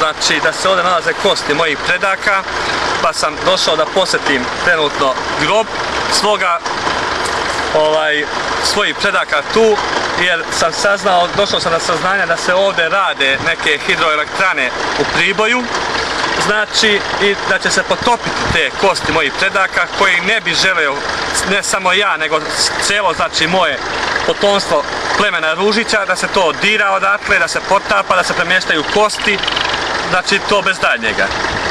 znači da se ovdje nalaze kosti mojih predaka, pa sam došao da posjetim trenutno grob svojih predaka tu, jer sam došao sam na saznanje da se ovdje rade neke hidroelektrane u Priboju, znači i da će se potopiti te kosti mojih predaka koji ne bi želeo, ne samo ja, nego cijelo, znači moje potomstvo plemena Ružića, da se to dira odatle, da se potapa, da se premještaju kosti, znači to bez daljnjega.